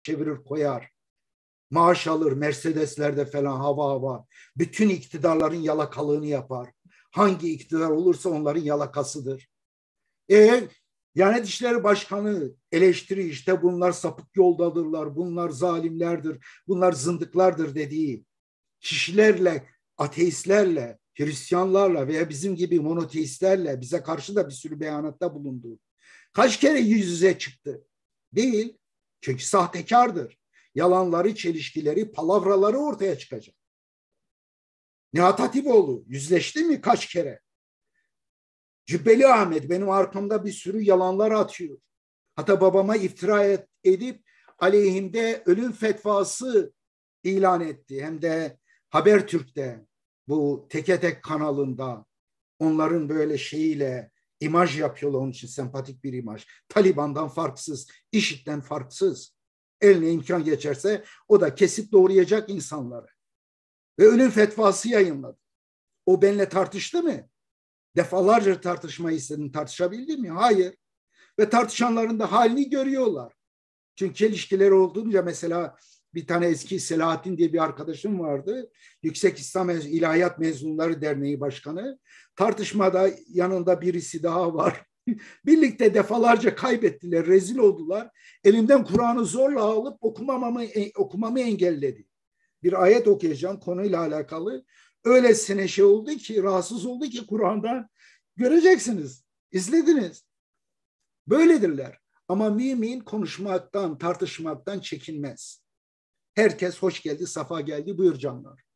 çevirir koyar. Maaş alır, Mercedes'lerde falan hava. Bütün iktidarların yalakalığını yapar. Hangi iktidar olursa onların yalakasıdır. Diyanet İşleri Başkanı eleştiri işte bunlar sapık yoldadırlar, bunlar zalimlerdir, bunlar zındıklardır dediği kişilerle, ateistlerle, Hristiyanlarla veya bizim gibi monoteistlerle bize karşı da bir sürü beyanatta bulundu. Kaç kere yüz yüze çıktı? Değil. Çünkü sahtekardır. Yalanları, çelişkileri, palavraları ortaya çıkacak. Nihat Hatipoğlu yüzleşti mi kaç kere? Cübbeli Ahmet benim arkamda bir sürü yalanlar atıyor. Hatta babama iftira edip aleyhimde ölüm fetvası ilan etti. Hem de Habertürk'te, bu Teke Tek kanalında onların böyle şeyiyle imaj yapıyorlar, onun için sempatik bir imaj. Taliban'dan farksız, IŞİD'den farksız. Eline imkan geçerse o da kesip doğrayacak insanları. Ve ölüm fetvası yayınladı. O benimle tartıştı mı? Defalarca tartışmayı istedim. Tartışabildi mi? Hayır. Ve tartışanların da halini görüyorlar. Çünkü çelişkileri olduğunca mesela bir tane eski Selahattin diye bir arkadaşım vardı. Yüksek İslam İlahiyat Mezunları Derneği Başkanı. Tartışmada yanında birisi daha var. Birlikte defalarca kaybettiler, rezil oldular. Elimden Kur'an'ı zorla alıp okumamı engelledi. Bir ayet okuyacağım konuyla alakalı. Öylesine şey oldu ki, rahatsız oldu ki Kur'an'dan. Göreceksiniz, izlediniz. Böyledirler. Ama mümin konuşmaktan, tartışmaktan çekinmez. Herkes hoş geldi, safa geldi, buyur canlar.